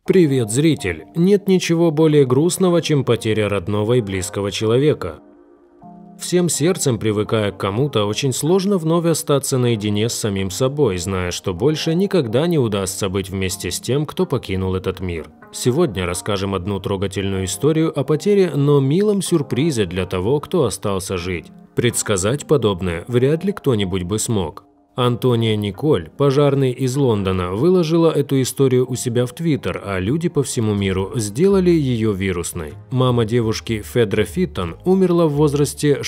Привет, зритель! Нет ничего более грустного, чем потеря родного и близкого человека. Всем сердцем, привыкая к кому-то, очень сложно вновь остаться наедине с самим собой, зная, что больше никогда не удастся быть вместе с тем, кто покинул этот мир. Сегодня расскажем одну трогательную историю о потере, но милом сюрпризе для того, кто остался жить. Предсказать подобное вряд ли кто-нибудь бы смог. Антония Николь, пожарный из Лондона, выложила эту историю у себя в Твиттер, а люди по всему миру сделали ее вирусной. Мама девушки Федра Фиттон умерла в возрасте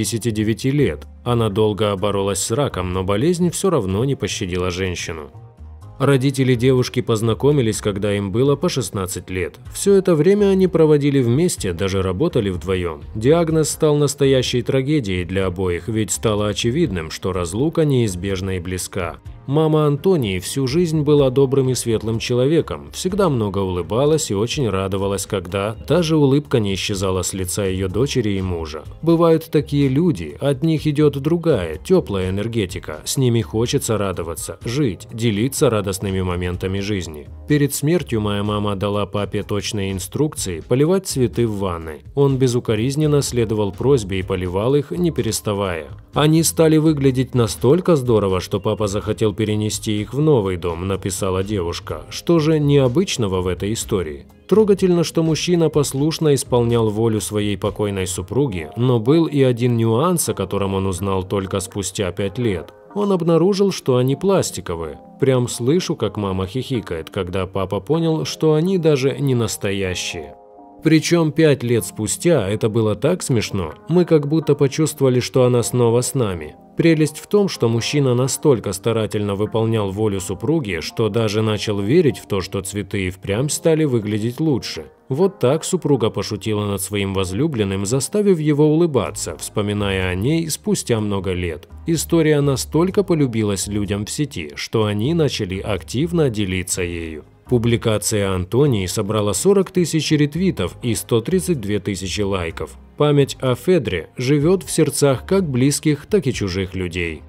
69 лет. Она долго боролась с раком, но болезнь все равно не пощадила женщину. Родители девушки познакомились, когда им было по 16 лет. Все это время они проводили вместе, даже работали вдвоем. Диагноз стал настоящей трагедией для обоих, ведь стало очевидным, что разлука неизбежна и близка. Мама Антонии всю жизнь была добрым и светлым человеком, всегда много улыбалась и очень радовалась, когда та же улыбка не исчезала с лица ее дочери и мужа. Бывают такие люди, от них идет другая, теплая энергетика, с ними хочется радоваться, жить, делиться радостными моментами жизни. Перед смертью моя мама дала папе точные инструкции поливать цветы в ванной. Он безукоризненно следовал просьбе и поливал их, не переставая. Они стали выглядеть настолько здорово, что папа захотел перенести их в новый дом, написала девушка. Что же необычного в этой истории? Трогательно, что мужчина послушно исполнял волю своей покойной супруги, но был и один нюанс, о котором он узнал только спустя 5 лет. Он обнаружил, что они пластиковые. Прям слышу, как мама хихикает, когда папа понял, что они даже не настоящие. Причем 5 лет спустя это было так смешно, мы как будто почувствовали, что она снова с нами. Прелесть в том, что мужчина настолько старательно выполнял волю супруги, что даже начал верить в то, что цветы и впрямь стали выглядеть лучше. Вот так супруга пошутила над своим возлюбленным, заставив его улыбаться, вспоминая о ней спустя много лет. История настолько полюбилась людям в сети, что они начали активно делиться ею. Публикация Антонии собрала 40 тысяч ретвитов и 132 тысячи лайков. Память о Федре живет в сердцах как близких, так и чужих людей.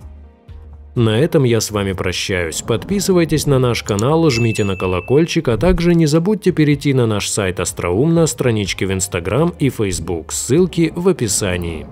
На этом я с вами прощаюсь. Подписывайтесь на наш канал, жмите на колокольчик, а также не забудьте перейти на наш сайт Остроумно, странички в Instagram и Facebook, ссылки в описании.